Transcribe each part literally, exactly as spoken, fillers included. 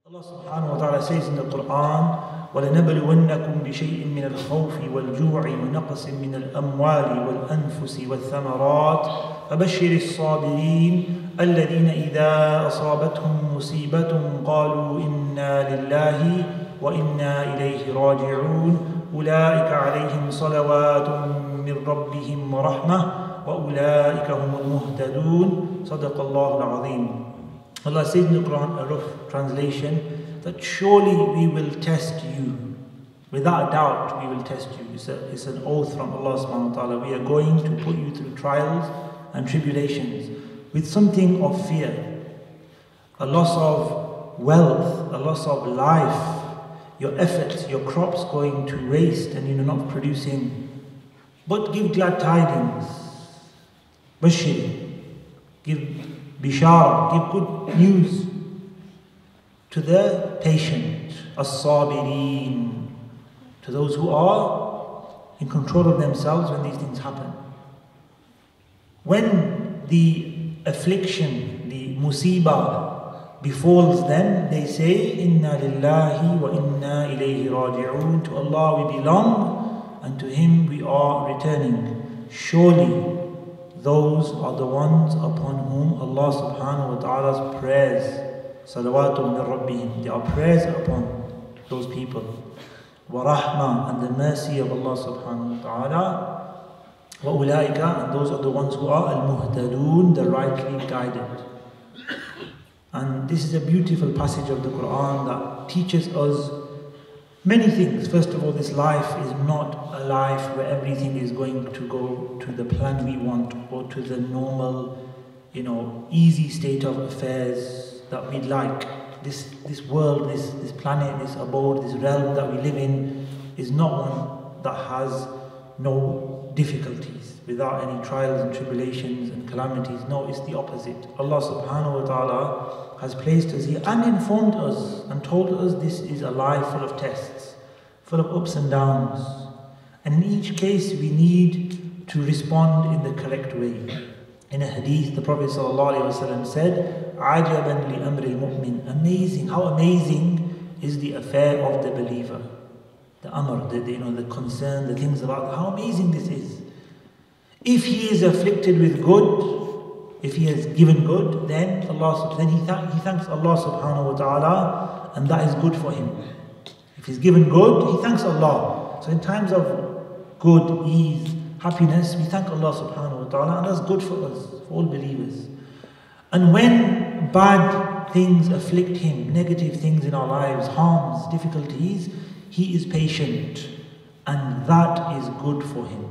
Allah subhanahu wa ta'ala says in the Quran, وَلَنَبْلُوَنَّكُمْ بِشَيْءٍ مِّنَ الْخَوْفِ وَالْجُوعِ وَنَقْصٍ مِّنَ الْأَمْوَالِ وَالْأَنفُسِ وَالثَّمَرَاتِ فَبَشِّرِ الصَّابِرِينَ الَّذِينَ إِذَا أَصَابَتْهُم مُّصِيبَةٌ قَالُوا إِنَّا لِلَّهِ وَإِنَّا إِلَيْهِ رَاجِعُونَ أُولَٰئِكَ عَلَيْهِمْ صَلَوَاتٌ مِّن رَّبِّهِمْ وَرَحْمَةٌ وَأُولَٰئِكَ هُمُ الْمُهْتَدُونَ صَدَقَ اللَّهُ الْعَظِيمُ. Allah says in the Quran, a rough translation, that surely we will test you. Without doubt, we will test you. It's, a, it's an oath from Allah subhanahu wa ta'ala. We are going to put you through trials and tribulations with something of fear, a loss of wealth, a loss of life, your efforts, your crops going to waste and you're not producing. But give glad tidings. Bashir. Give bishara. Give good news to the patient, as-sabirin, to those who are in control of themselves when these things happen. When the affliction, the musibah befalls them, they say, Inna lillahi wa inna ilayhi raji'un. To Allah we belong and to Him we are returning. Surely those are the ones upon whom Allah subhanahu wa ta'ala's prayers, Salawatum min Rabbihim, there are prayers upon those people. Wa rahmah, and the mercy of Allah subhanahu wa ta'ala. Wa ulaika, and those are the ones who are al-muhtadun, the rightly guided. And this is a beautiful passage of the Quran that teaches us many things. First of all, this life is not a life where everything is going to go to the plan we want or to the normal, you know, easy state of affairs that we'd like. This this world, this this planet, this abode, this realm that we live in is not one that has no difficulties, without any trials and tribulations and calamities. No, it's the opposite. Allah subhanahu wa ta'ala has placed us here and informed us and told us this is a life full of tests, full of ups and downs. And in each case we need to respond in the correct way. In a hadith, the Prophet ﷺ said, عَجَبًا لِأَمْرِ الْمُؤْمِنِ. Amazing, how amazing is the affair of the believer. The amr, the, the, you know, the concern, the things about, how amazing this is. If he is afflicted with good, if he has given good, then Allah, then he, th he thanks Allah subhanahu wa ta'ala, and that is good for him. If he's given good, he thanks Allah. So in times of good, ease, happiness, we thank Allah subhanahu wa ta'ala, and that's good for us, for all believers. And when bad things afflict him, negative things in our lives, harms, difficulties, he is patient, and that is good for him.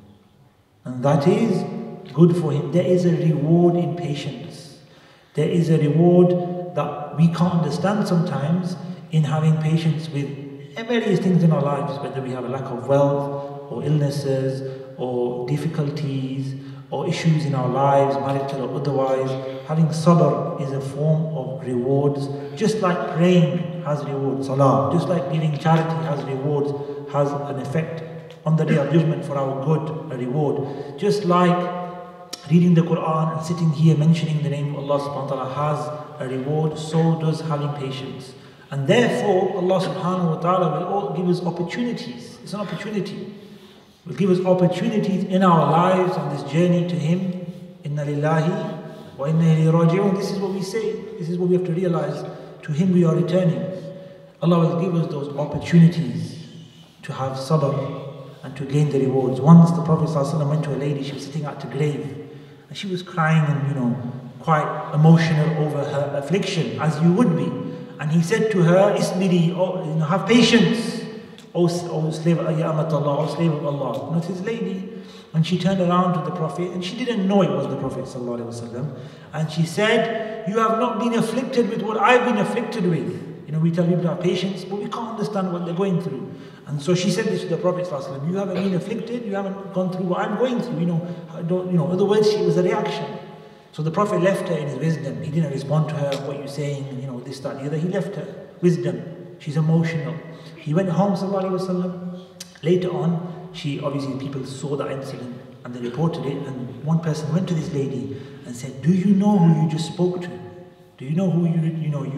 And that is good for him. There is a reward in patience. There is a reward that we can't understand sometimes in having patience with various things in our lives, whether we have a lack of wealth or illnesses or difficulties or issues in our lives, marital or otherwise. Having sabr is a form of rewards, just like praying has rewards, salah, just like giving charity has rewards, has an effect on the day of judgment for our good, a reward. Just like reading the Quran and sitting here mentioning the name of Allah subhanahu wa ta'ala has a reward, so does having patience. And therefore Allah subhanahu wa ta'ala will all give us opportunities. It's an opportunity. Will give us opportunities in our lives on this journey to Him. Inna lillahi wa inna ilayhi raji'un. This is what we say. This is what we have to realize. To Him we are returning. Allah will give us those opportunities to have sabr and to gain the rewards. Once the Prophet ﷺ went to a lady, she was sitting at a grave, and she was crying and, you know, quite emotional over her affliction, as you would be. And he said to her, Isbiri, oh, you know, have patience. O, o slave, Ya Amatallah, O slave of Allah. Not his lady. And she turned around to the Prophet, and she didn't know it was the Prophet ﷺ. And she said, you have not been afflicted with what I've been afflicted with. You know, we tell people to have patience, but we can't understand what they're going through. And so she said this to the Prophet ﷺ, you haven't been afflicted, you haven't gone through what I'm going through. You know, I don't, you know, in other words, it was a reaction. So the Prophet left her in his wisdom. He didn't respond to her, what you're saying, you know, this, that, the other. He left her. Wisdom. She's emotional. He went home, sallallahu alaihi wasallam. Later on, she, obviously people saw that incident and they reported it, and one person went to this lady and said, do you know who you just spoke to? Do you know who you, you know, you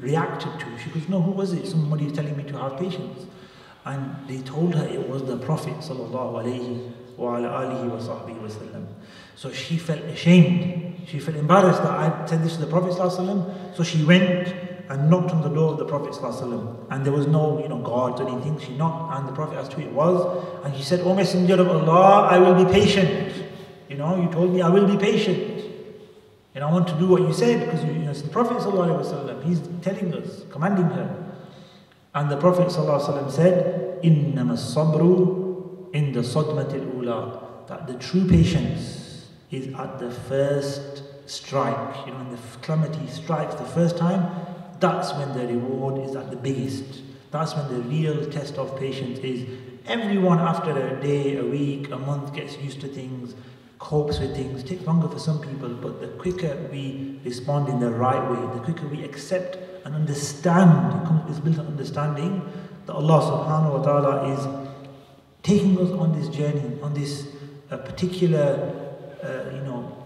reacted to. She goes, no, who was it? Somebody telling me to have patience. And they told her it was the Prophet sallallahu alayhi wa ala alihi wa sahbihi wa sallam. So she felt ashamed. She felt embarrassed that I said this to the Prophet sallallahu alayhi wa sallam. So she went and knocked on the door of the Prophet sallallahu alayhi wa sallam. And there was no, you know, guards or anything. She knocked and the Prophet asked who it was. And she said, O Messenger of Allah, I will be patient. You know, you told me I will be patient. And I want to do what you said, because you know, it's the Prophet ﷺ, he's telling us, commanding her. And the Prophet ﷺ said, إِنَّمَا الصَّبْرُ إِنْ the صَدْمَةِ الْأُولَى, that the true patience is at the first strike. You know, when the calamity strikes the first time, that's when the reward is at the biggest. That's when the real test of patience is. Everyone after a day, a week, a month gets used to things, copes with things. It takes longer for some people, but the quicker we respond in the right way, the quicker we accept and understand, it comes, it's built on understanding that Allah subhanahu wa ta'ala is taking us on this journey, on this uh, particular, uh, you know,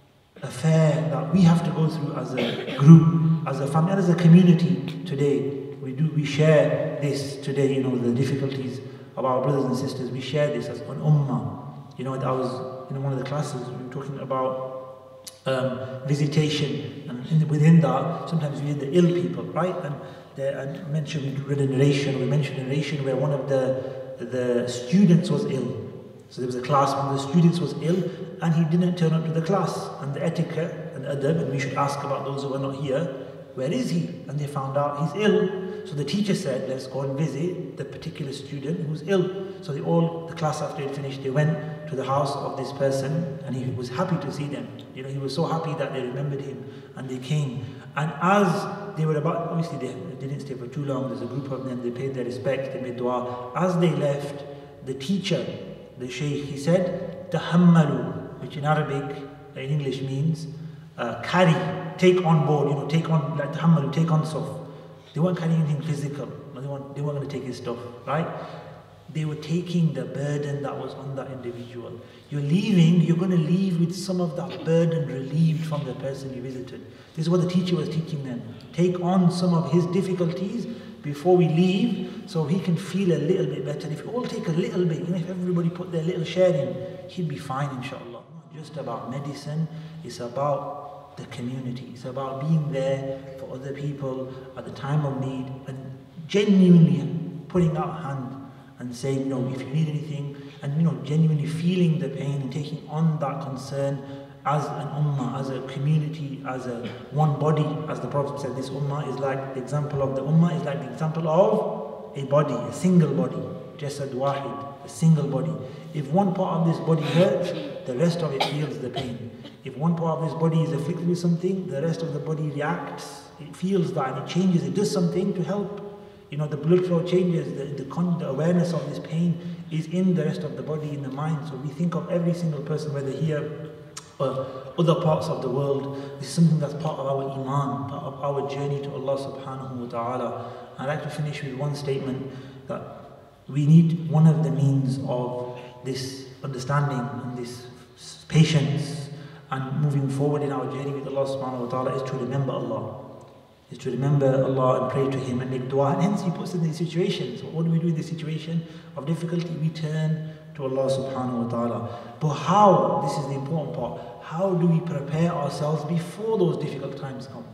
affair that we have to go through as a group, as a family, and as a community today. We do, we share this today, you know, the difficulties of our brothers and sisters. We share this as an ummah. You know, I was in one of the classes, we were talking about um, visitation, and in the, within that, sometimes we had the ill people, right? And the, I mentioned, we read a narration, we mentioned a narration where one of the, the students was ill. So there was a class, one of the students was ill, and he didn't turn up to the class. And the etiquette and adab, and we should ask about those who are not here, where is he? And they found out he's ill. So the teacher said, let's go and visit the particular student who's ill. So they all, the class after it finished, they went to the house of this person, and he was happy to see them. You know, he was so happy that they remembered him, and they came. And as they were about, obviously they, they didn't stay for too long, there's a group of them, they paid their respects, they made dua. As they left, the teacher, the Shaykh, he said, tahammalu, which in Arabic, in English means, uh, carry, take on board, you know, take on, like tahammalu, take on stuff. They weren't carrying anything physical, no, they weren't, they weren't going to take his stuff, right? They were taking the burden that was on that individual. You're leaving, you're going to leave with some of that burden relieved from the person you visited. This is what the teacher was teaching them. Take on some of his difficulties before we leave, so he can feel a little bit better. If we all take a little bit, you know, if everybody put their little share in, he'll be fine, inshallah. Not just about medicine, it's about the community. It's about being there for other people at the time of need and genuinely putting out a hand and saying, you know, if you need anything, and, you know, genuinely feeling the pain and taking on that concern as an ummah, as a community, as a one body. As the Prophet said, this ummah is like the example of the ummah, is like the example of a body, a single body, jasad wahid, a single body. If one part of this body hurts, the rest of it feels the pain. If one part of this body is afflicted with something, the rest of the body reacts, it feels that, and it changes, it does something to help. You know, the blood flow changes, the, the, con the awareness of this pain is in the rest of the body, in the mind. So we think of every single person, whether here or other parts of the world, this is something that's part of our iman, part of our journey to Allah subhanahu wa ta'ala. I'd like to finish with one statement, that we need, one of the means of this understanding and this patience and moving forward in our journey with Allah subhanahu wa ta'ala is to remember Allah. Is to remember Allah and pray to Him and make dua. And hence He puts us in these situations. So what do we do in this situation of difficulty? We turn to Allah subhanahu wa ta'ala. But how, this is the important part, how do we prepare ourselves before those difficult times come?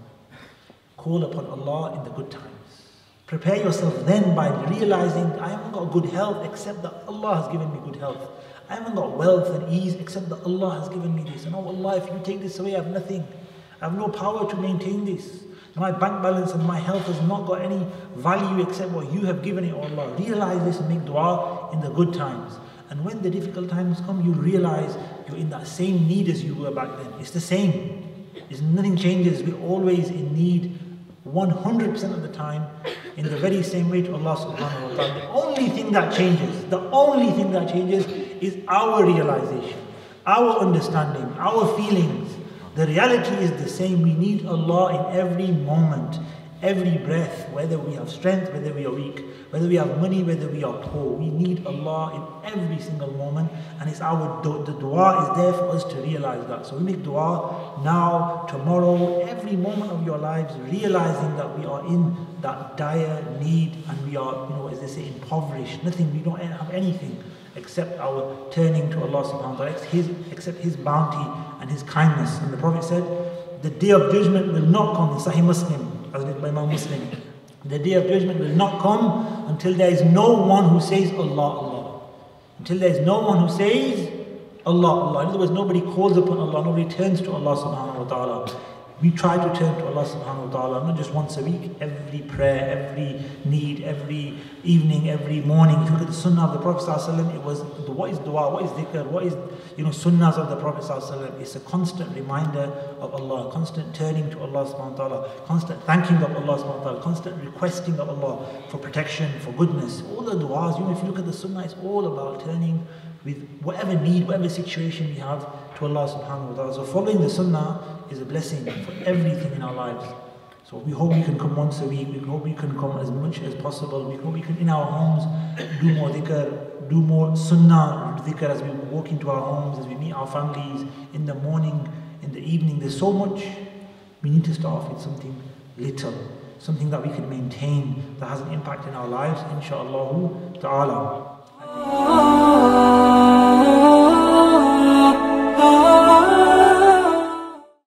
Call upon Allah in the good times. Prepare yourself then by realizing, I haven't got good health except that Allah has given me good health. I haven't got wealth and ease except that Allah has given me this. And oh Allah, if you take this away, I have nothing. I have no power to maintain this. My bank balance and my health has not got any value except what you have given it, oh Allah. Realize this and make dua in the good times. And when the difficult times come, you realize you're in that same need as you were back then. It's the same. It's, nothing changes. We're always in need one hundred percent of the time in the very same way to Allah subhanahu wa ta'ala. The only thing that changes, the only thing that changes is our realization, our understanding, our feelings. The reality is the same. We need Allah in every moment, every breath, whether we have strength, whether we are weak, whether we have money, whether we are poor. We need Allah in every single moment, and it's our du the dua is there for us to realize that. So we make dua now, tomorrow, every every moment of your lives realizing that we are in that dire need and we are, you know, as they say, impoverished. Nothing, we don't have anything except our turning to Allah subhanahu wa ta'ala, his, except His bounty and His kindness. And the Prophet said, the day of judgment will not come, in Sahih Muslim, as it by Imam Muslim, the day of judgment will not come until there is no one who says Allah, Allah. Until there is no one who says Allah, Allah. In other words, nobody calls upon Allah, nobody turns to Allah subhanahu wa ta'ala. We try to turn to Allah subhanahu wa ta'ala, not just once a week, every prayer, every need, every evening, every morning. If you look at the sunnah of the Prophet sallallahu alaihi wasallam, it was, what is dua, what is dhikr, what is, you know, sunnahs of the Prophet sallallahu alaihi wasallam. It's a constant reminder of Allah, constant turning to Allah subhanahu wa ta'ala, constant thanking of Allah subhanahu wa ta'ala, constant requesting of Allah for protection, for goodness. All the duas, you know, if you look at the sunnah, it's all about turning with whatever need, whatever situation we have to Allah subhanahu wa ta'ala. So following the sunnah is a blessing for everything in our lives. So we hope we can come once a week, we hope we can come as much as possible, we hope we can in our homes do more dhikr, do more sunnah dhikr as we walk into our homes, as we meet our families in the morning, in the evening. There's so much. We need to start off with something little, something that we can maintain, that has an impact in our lives, inshaAllah ta'ala.